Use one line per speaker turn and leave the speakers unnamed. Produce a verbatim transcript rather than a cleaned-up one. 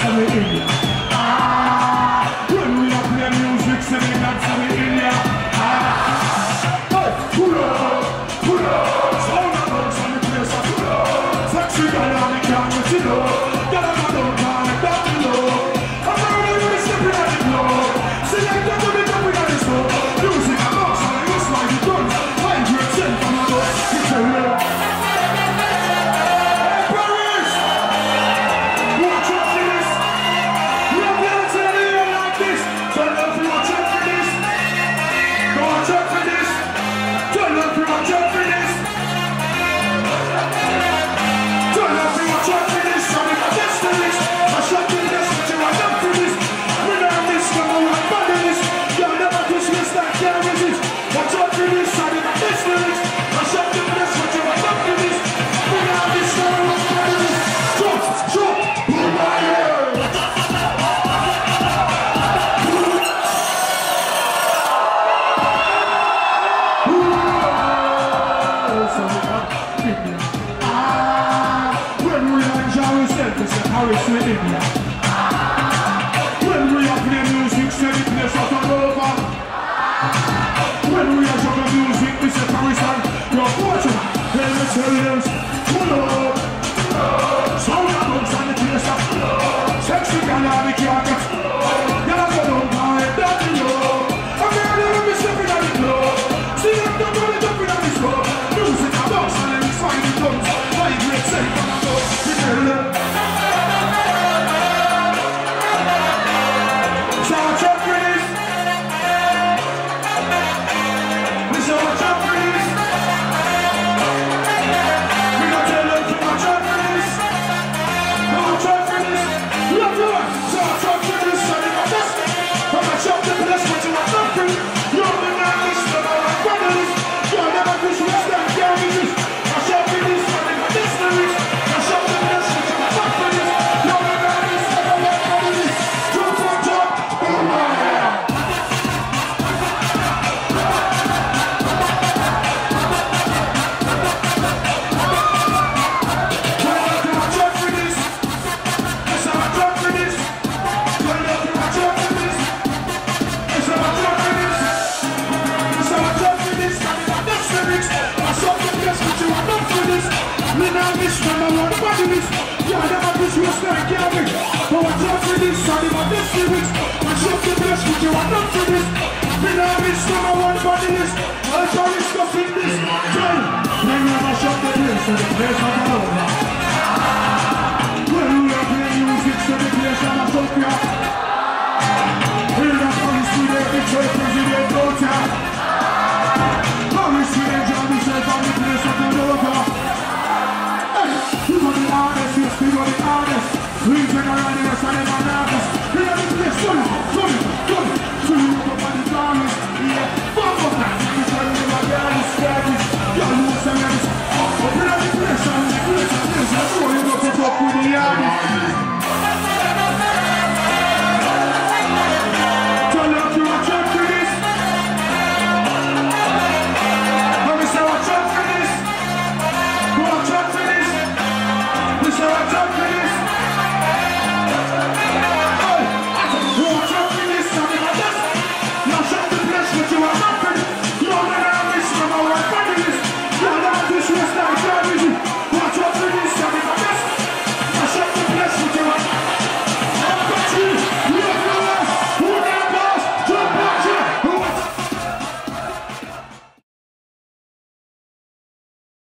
so we in ya. Ah, when we are playing music, so we dance, so we in ya. Ah, hey, pull up, pull up, sound the bounce on the place, so pull up. Sexy girl, and the can't get it up. Girl, I'm a don't call it down below. I'm ready to be stepping at the club. Select that to be jumping at the store. Music, I'm up, so I use my guns. I'm great, send from my door. It's a real. How it's with him, yeah. When we are playing music, say the place out all over. When we are juggling music, we say Paris and you're fortune. Then we say yes, pull up. Sound the bounce and the place up. Sexy girl, and the can't get. Girl, I don't buy it, that you know. I'm ready to be stepping at the club. See them don't want to jump in at the club. Music and bounce and it's fine, it comes. Vibrate, say, come on, go. We tell them. We